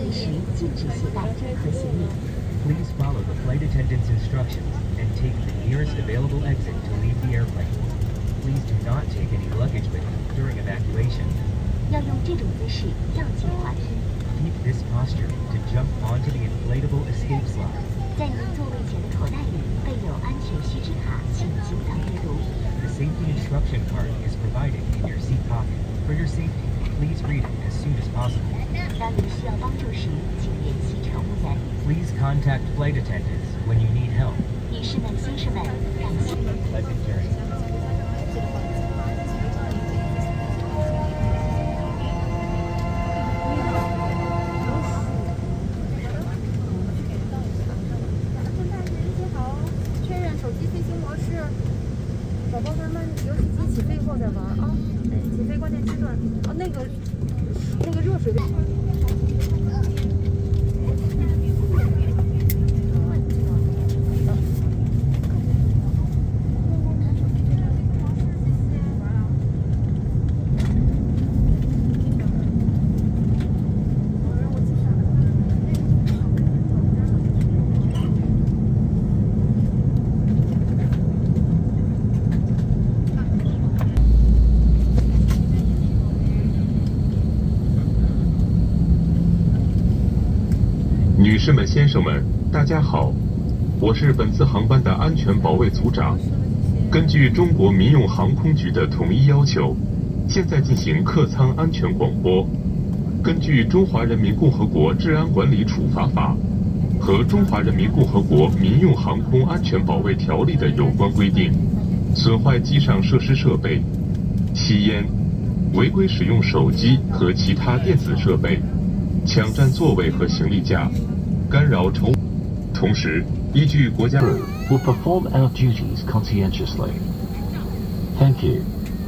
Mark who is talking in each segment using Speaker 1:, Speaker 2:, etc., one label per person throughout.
Speaker 1: 飞时禁止携带任何行李。
Speaker 2: Please follow the flight attendant's instructions and take the nearest available exit to leave the airplane. Please do not take any luggage with you during evacuation.
Speaker 1: 要用这种姿势绕颈滑梯。
Speaker 2: Keep this posture to jump onto the inflatable escape slide.
Speaker 1: 在您座位前的口袋里备有安全须知卡，请尽早阅读。
Speaker 2: The safety instruction card is provided in your seat pocket. For your safety, please read it as soon as possible.
Speaker 1: 当您需要帮助时，请联系乘务员。
Speaker 2: Please contact flight attendants when you need help.
Speaker 1: 女士们、先生们，感谢。
Speaker 2: Pleasant journey.
Speaker 3: 确认手机飞行模式，宝宝咱们游戏机起飞后再玩啊。对，起飞关键阶段。哦，那个热水的。
Speaker 4: 女士们、先生们，大家好，我是本次航班的安全保卫组长。根据中国民用航空局的统一要求，现在进行客舱安全广播。根据《中华人民共和国治安管理处罚法》和《中华人民共和国民用航空安全保卫条例》的有关规定，损坏机上设施设备、吸烟、违规使用手机和其他电子设备、抢占座位和行李架、干扰乘务，同时依据国家
Speaker 5: will perform our duties conscientiously. Thank you.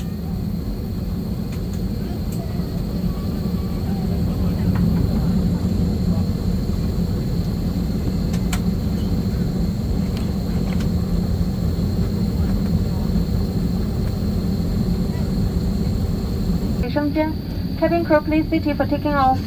Speaker 3: Cabin crew, please seat for taking off.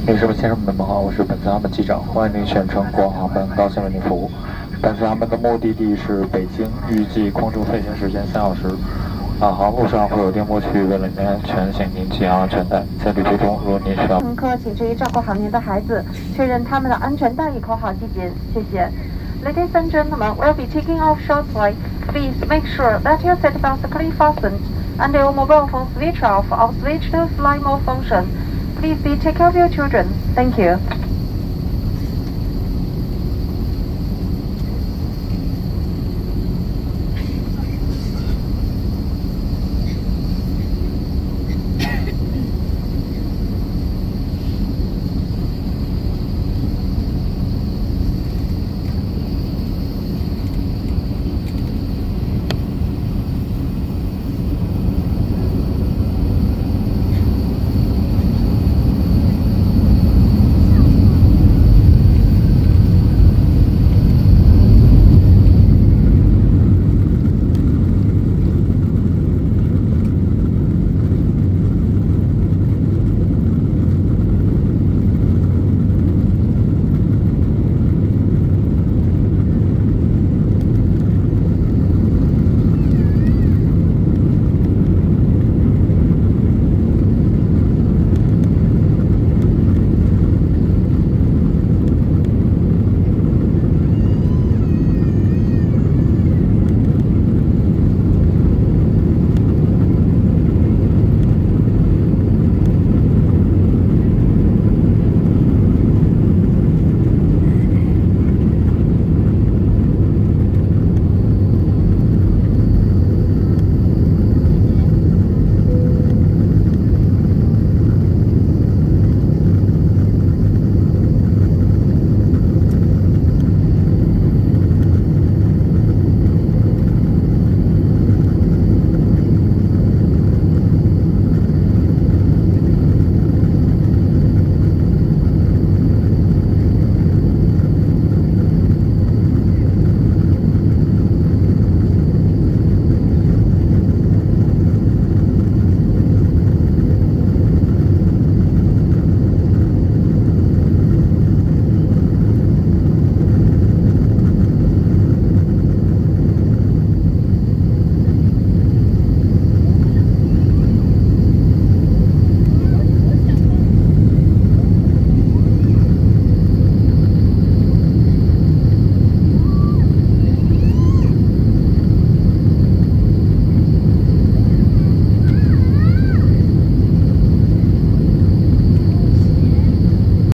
Speaker 6: 女士们、先生们们好，我是本次航班机长，欢迎您选乘国航航班，高兴为您服务。本次航班的目的地是北京，预计空中飞行时间3小时。航路上会有颠簸区，为了您安全，请您系好安全带。在旅途中，如果您需要
Speaker 7: 乘客，请注意照顾好您的孩子，确认他们的安全带已扣好系紧，谢谢。Ladies and gentlemen, we'll be taking off shortly. Please make sure that your seatbelts are clearly fastened and your mobile phone switch off or switch to flight mode function. Please take care of your children. Thank you.